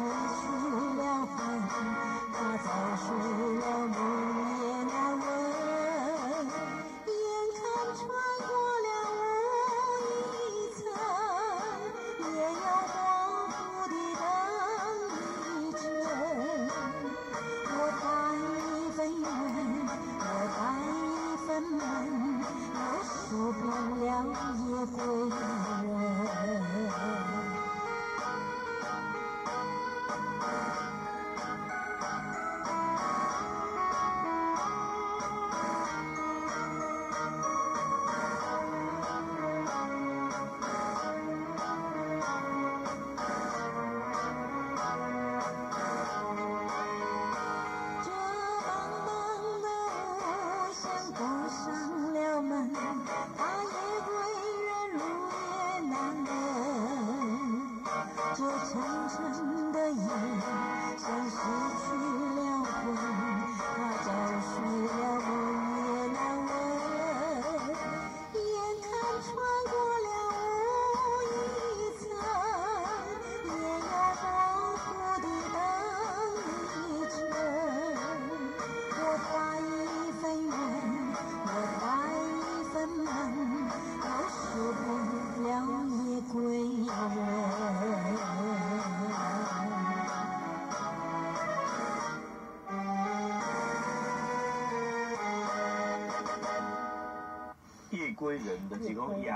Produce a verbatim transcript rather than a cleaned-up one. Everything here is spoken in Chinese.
去了魂，他早睡了梦也难闻。眼看穿过了我一层，也有模糊的灯一阵。我带一份怨，我带一份闷，我数不了夜归人。这沉沉的夜，像失去了魂，他早睡了梦也难闻。眼看穿过了我一层，也有模糊的灯一阵。我带一份怨，我带一份闷，我受不了夜归人。 夜归人的这种夜